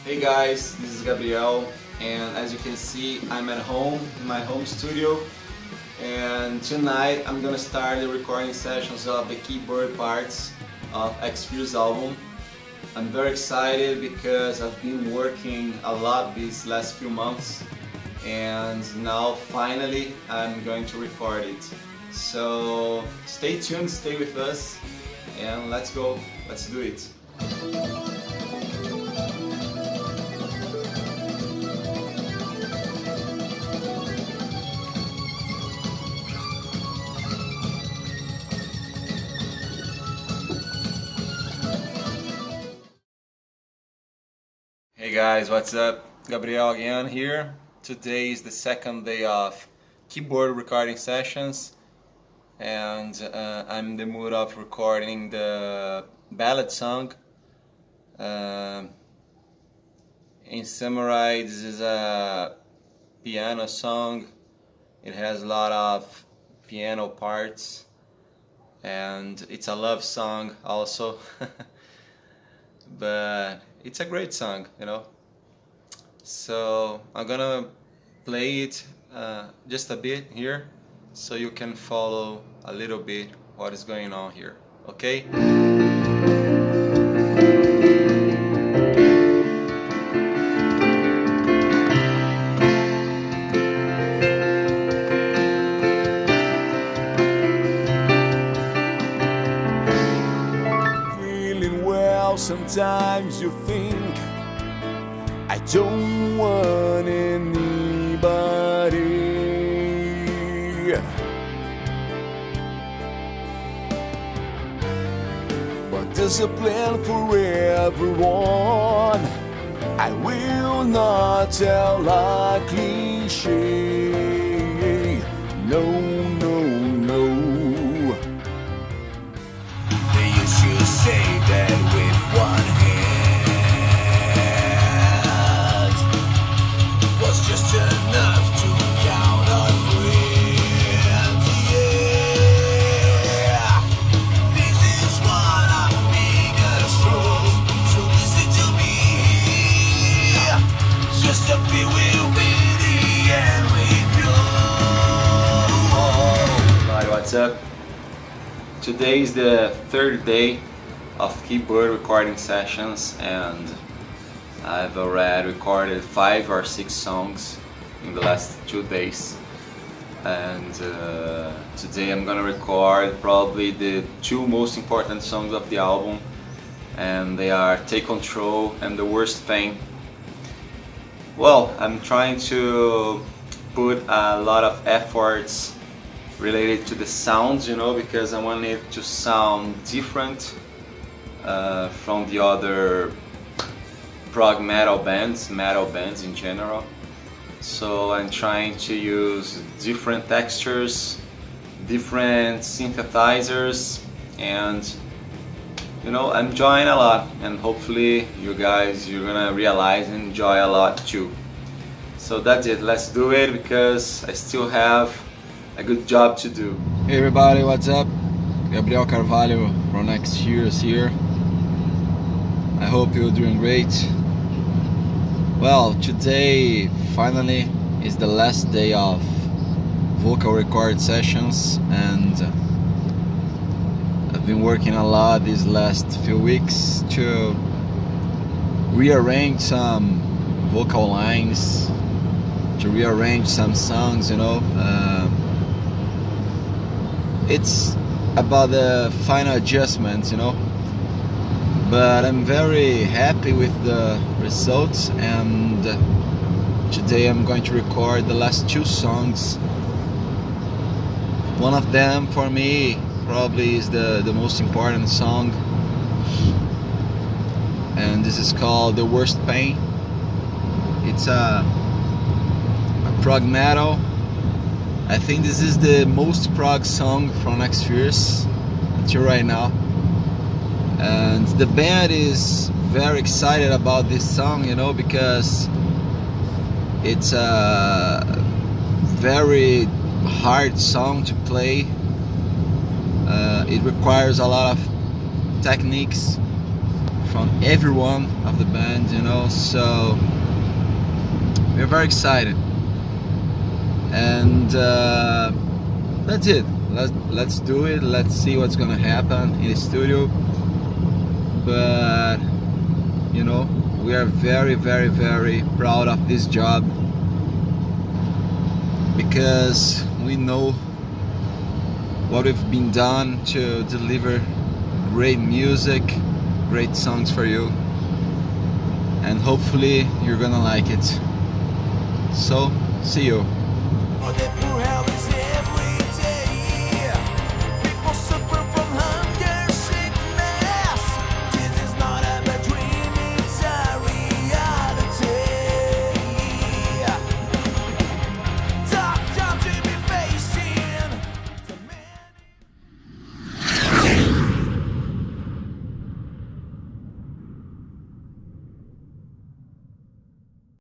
Hey guys, this is Gabriel, and as you can see, I'm at home in my home studio, and tonight I'm gonna start the recording sessions of the keyboard parts of X-Fierce album. I'm very excited because I've been working a lot these last few months, and now finally I'm going to record it. So stay tuned, stay with us, and let's go, let's do it. Hey guys, what's up? Gabriel again here. Today is the second day of keyboard recording sessions, and I'm in the mood of recording the ballad song. In summary, this is a piano song. It has a lot of piano parts, and it's a love song also. But it's a great song, you know. So I'm gonna play it just a bit here, so you can follow a little bit what is going on here, okay? Sometimes you think I don't want anybody, but there's a plan for everyone. I will not tell a cliche. No, no, no. They used to say that with one hand was just enough to count on friends. Yeah, this is one of the biggest rules, so listen to me. Just a few will be the end with you. Hi, what's up? Today is the third day of keyboard recording sessions, and I've already recorded 5 or 6 songs in the last 2 days, and today I'm gonna record probably the 2 most important songs of the album, and they are Take Control and The Worst Pain. Well, I'm trying to put a lot of efforts related to the sounds, you know, because I want it to sound different from the other prog metal bands in general. So I'm trying to use different textures, different synthesizers, and you know, I'm enjoying a lot, and hopefully you guys, you're gonna realize and enjoy a lot too. So that's it, let's do it, because I still have a good job to do. Hey everybody, what's up? Gabriel Carvalho from X-Fierce here. I hope you're doing great. Well, today finally is the last day of vocal record sessions, and I've been working a lot these last few weeks to rearrange some vocal lines, to rearrange some songs, you know. It's about the final adjustments, you know. But I'm very happy with the results, and today I'm going to record the last 2 songs. One of them for me probably is the most important song, and this is called The Worst Pain. It's a prog metal. I think this is the most prog song from X-Fierce until right now. And the band is very excited about this song, you know, because it's a very hard song to play. It requires a lot of techniques from everyone of the band, you know, so we're very excited. And that's it. Let's do it. Let's see what's gonna happen in the studio. But you know, we are very, very, very proud of this job, because we know what we've been done to deliver great music, great songs for you, and hopefully you're gonna like it. So, see you.